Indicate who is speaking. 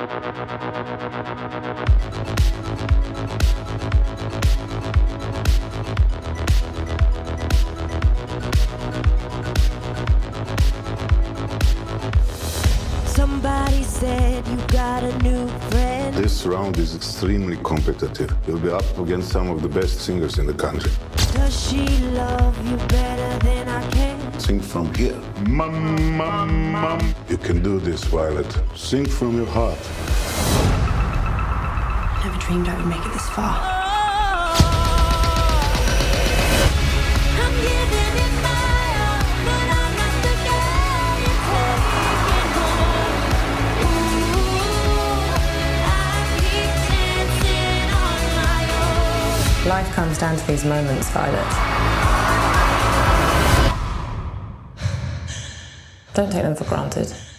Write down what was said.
Speaker 1: Somebody said you got a new friend.
Speaker 2: This round is extremely competitive. You'll be up against some of the best singers in the country.
Speaker 1: Does she love you better than I can?
Speaker 2: Sing from here. Mum, mum, mum. You can do this, Violet. Sing from your heart.
Speaker 3: Never dreamed I would make it this far.
Speaker 1: I'm giving it my all, but I'm not the guy you're taking home. Ooh, I keep dancing on my own.
Speaker 3: Life comes down to these moments, Violet. Don't take them for granted.